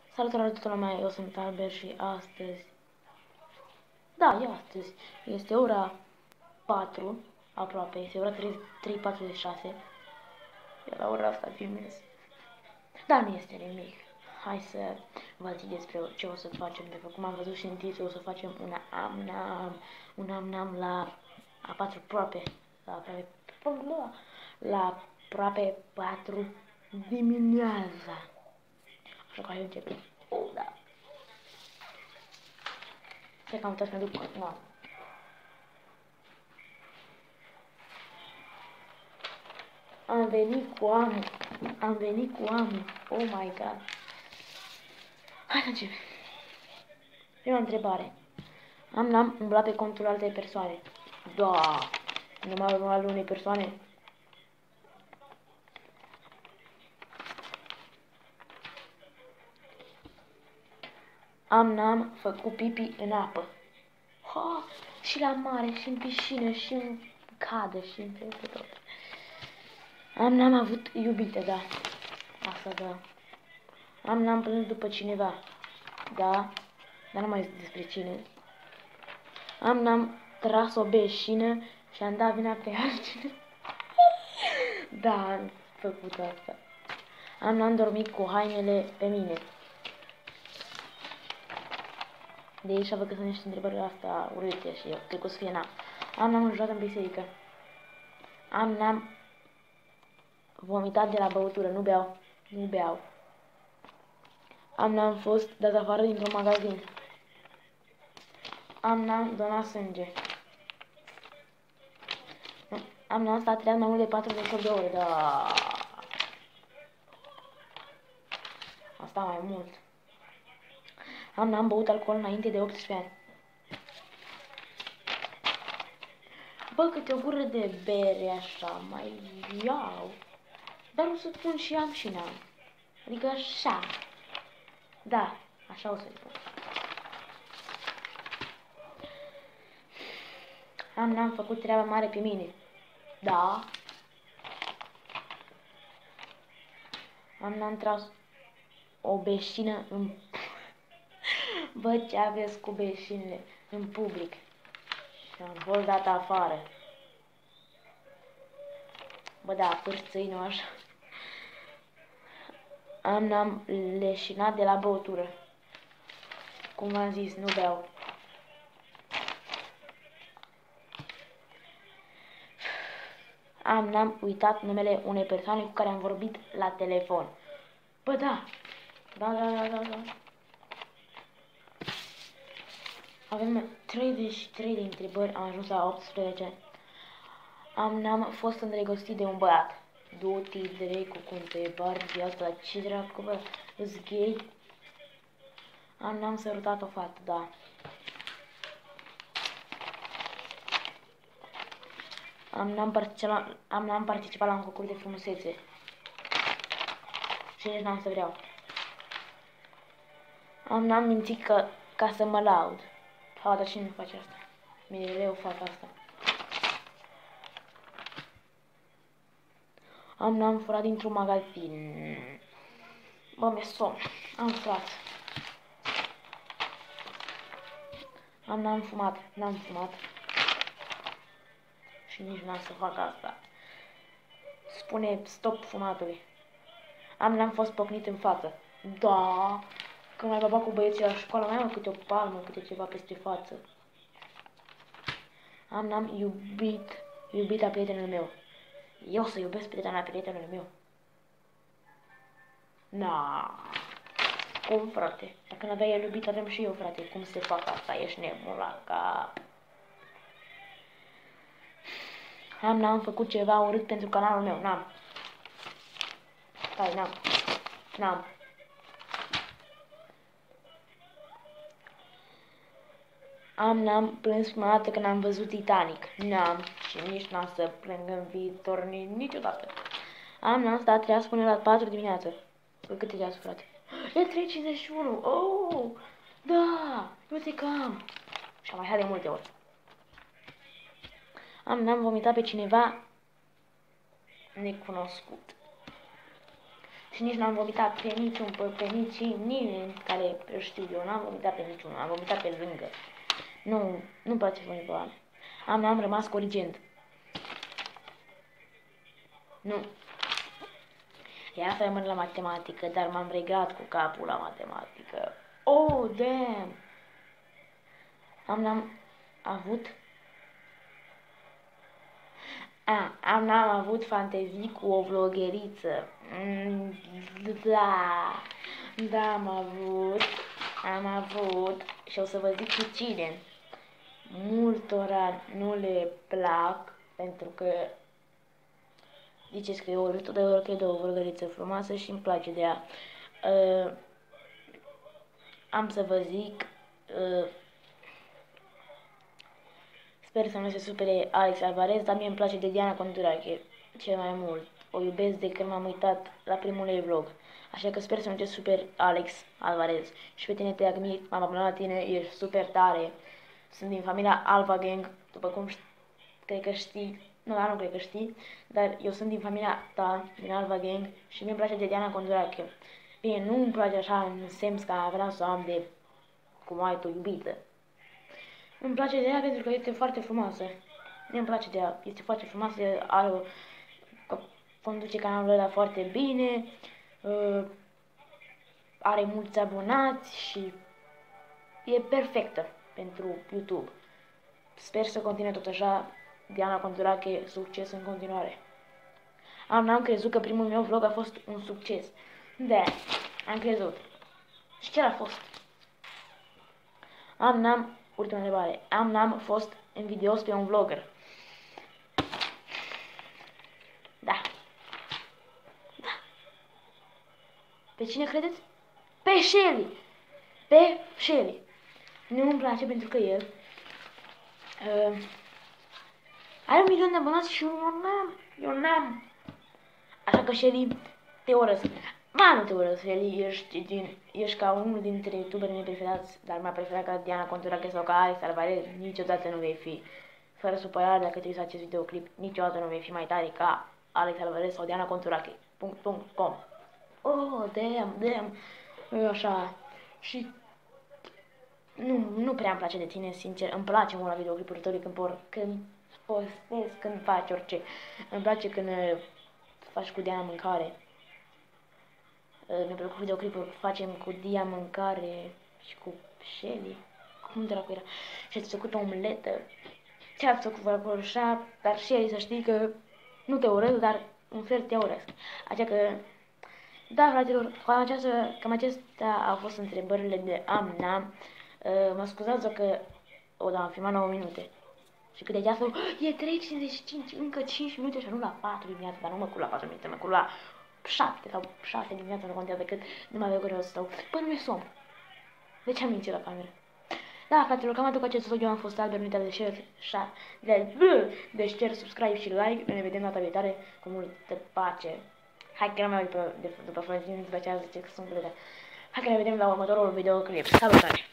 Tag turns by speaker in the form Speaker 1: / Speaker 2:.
Speaker 1: Salutare toată lumea, eu sunt Albert și astăzi, da, e astăzi, este ora 4, aproape, este ora 3:46, iar la ora asta filmez. Dar nu este nimic, hai să vă zic despre ce o să facem, de cum am văzut și în titlu, o să facem un am la a 4 aproape, la aproape 4 dimineața. Așa că hai începem. Da. Cred că am uitat să mă duc. No. Am venit cu amul. Am venit cu amul. Oh my god. Hai să începem. Prima întrebare. Am umblat pe contul altei persoane. Da. Numărul al unei persoane. N-am făcut pipi în apă. Ha, și la mare, și în piscină, și în cadă, și în peste tot. N-am avut iubite, da. Asta da. N-am plâns după cineva. Da. Dar nu mai zic despre cine. N-am tras o beșină și am dat vina pe altcineva. Da, am făcut asta. N-am dormit cu hainele pe mine. De aici văd că sunt niște întrebări astea urâte și eu cred că o să fie n-am jucat în biserică. N-am vomitat de la băutură, nu beau. Nu beau. N-am fost dat afară dintr-un magazin. N-am donat sânge. N-am stat treaz mai mult de 48 de ore, da. Asta mai mult. N-am băut alcool înainte de 18 ani. Bă, câte o gură de bere așa, mai iau. Dar o să spun și am și n-am. Adică așa. Da, așa o să-i spun. N-am făcut treaba mare pe mine. Da. N-am tras o beșină în... Bă, ce aveți cu beșinile în public? Și am fost dat afară. Bă, da, pârțăi, nu așa. N-am leșinat de la băutură. Cum v-am zis, nu beau. N-am uitat numele unei persoane cu care am vorbit la telefon. Bă, da. Da. Avem 33 de întrebări, am ajuns la 18. N-am fost îndrăgostit de un băiat. Du-te dracu cu întrebări de asta, ce dracu, bă, îți gay? N-am sărutat o fată, da. N-am participat la un concurs de frumusețe. Și nici n-am să vreau. N-am mințit ca să mă laud. Ha, dar cine nu face asta? Mereu fac asta. N-am furat dintr-un magazin. Bă, mi-e somn. Am furat. N-am fumat. Și nici n-am să fac asta. Spune stop fumatului. N-am fost pocnit în față. Da. Când mai baba cu băieții la școală, mai am câte o palmă, câte ceva peste față. N-am iubita prietenul meu. Eu să iubesc prietena prietenului meu. Na. Cum, frate? Dacă n-avea el iubit, avem și eu, frate. Cum se fac asta? Ești nebun la cap. N-am făcut ceva urât pentru canalul meu. N-am. Stai, n-am. N-am plâns prima dată când am văzut Titanic. N-am. Și nici n-am să plâng în viitor niciodată. N-am stat treaz până la 4 dimineață. Câte treaz, frate? E 3:51. Oh! Da! Uite că am. Și am mai de multe ori. N-am vomitat pe cineva necunoscut. Și nici n-am vomitat pe niciun, pe nimeni care îl știu eu. N-am vomitat pe niciunul, am vomitat pe lângă. Nu-mi place să vomit. Am rămas corigent. Nu. Iar să rămân la matematică, dar m-am regrat cu capul la matematică. Oh, damn! Am avut... Am avut fantezii cu o vlogheriță. Da, am avut. Și o să vă zic cu cine. Multora nu le plac, pentru că ziceți că eu totdeauna că e o vlogheriță frumoasă și îmi place de ea. Am să vă zic... Sper să nu se supere Alex Alvarez, dar mie îmi place de Diana Condurache cel mai mult. O iubesc de când m-am uitat la primul ei vlog. Așa că sper să nu te super Alex Alvarez. Și pe tine te admir, m-am abonat la tine, ești super tare. Sunt din familia Alpha Gang, după cum cred că știi. Nu cred că știi, dar eu sunt din familia ta, din Alpha Gang, și mi-e place de Diana Condurache. Bine, nu îmi place așa în sens că vreau să am de cum ai tu iubită. Îmi place de ea pentru că este foarte frumoasă. Îmi place de ea, este foarte frumoasă, conduce canalul ăla foarte bine, are mulți abonați și e perfectă pentru YouTube. Sper să continue tot așa. Diana Condurache, succes în continuare. N-am crezut că primul meu vlog a fost un succes. Da, am crezut. Și ce a fost? Ultima întrebare. N-am fost invidios pe un vlogger. Da. Pe cine credeți? Pe Shelly. Pe Shelly. Nu îmi place pentru că el are 1 milion de abonați și eu n-am. Așa că Shelly, te urăsc. Nu te urăsc, Shelly, ești ca unul dintre youtuberii mei preferați, dar mai preferat ca Diana Condurache sau ca Alex Alvarez, niciodată nu vei fi. Fără supărare dacă te uiți la acest videoclip, niciodată nu vei fi mai tare ca Alex Alvarez sau Diana Condurache. .com. Oh, damn. Eu așa. Și nu prea îmi place de tine, sincer. Îmi place mult la videoclipuri tău când postez, când faci orice. Îmi place când faci cu Diana mâncare. Mi-a plăcut videoclipul facem cu Dia mâncare și cu Shelly. Cum dracu era? Și ați făcut o omletă. Ce ați făcut acolo așa? Dar Shelly, să știi că nu te urăsc, dar un fel te urăsc. Așa că, da, fraților, cam acestea au fost întrebările de am-nam. Mă scuzați că am filmat 9 minute. Și cât de ceasul, e 3:55, încă 5 minute și nu la 4 dimineața, dar nu mă culc la 4 minute, mă culc la 7 sau 6 dimineața, nu contează cât, nu mai avea greu să stau. Păi nu e somn. De ce am mințit la cameră? Da, fraților, cam atât cu acest vlog. Eu am fost Albert, nu uitați de share, subscribe și like. Ne vedem data viitoare cu multă pace. Hai că nu mai uit după Florentin, după aceea zice că sunt plătea. Hai că ne vedem la următorul videoclip. Salutare!